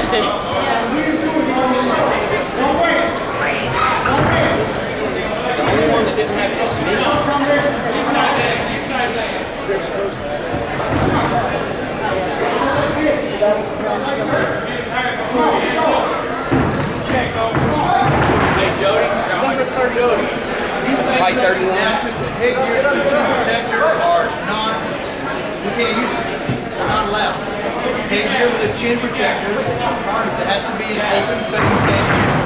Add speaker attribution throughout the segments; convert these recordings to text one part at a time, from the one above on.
Speaker 1: Fight 31.
Speaker 2: Headgear and chin protector are not, you can't use it. They're not allowed. Headgear with a chin protector, part of it has to be an open face headgear.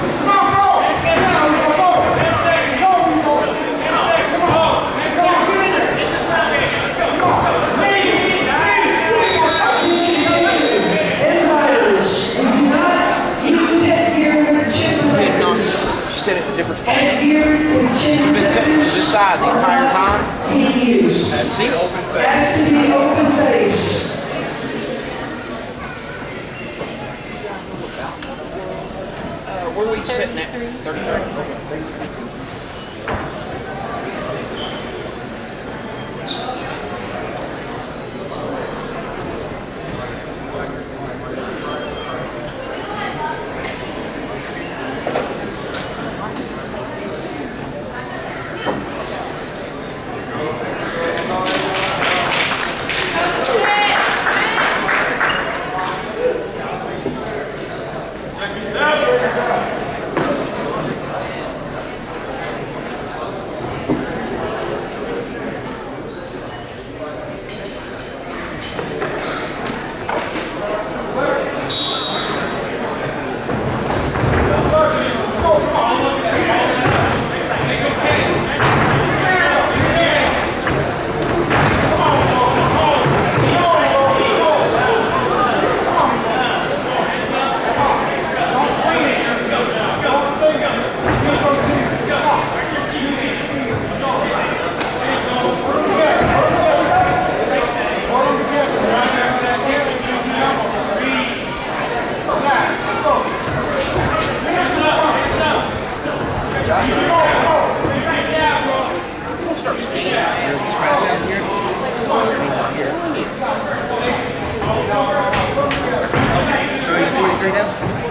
Speaker 1: Set it in different spots. You've been setting to this side the entire time?
Speaker 2: That's the open face.
Speaker 3: Has to be open face.
Speaker 1: Where were you sitting at? 33. So he's 43 now?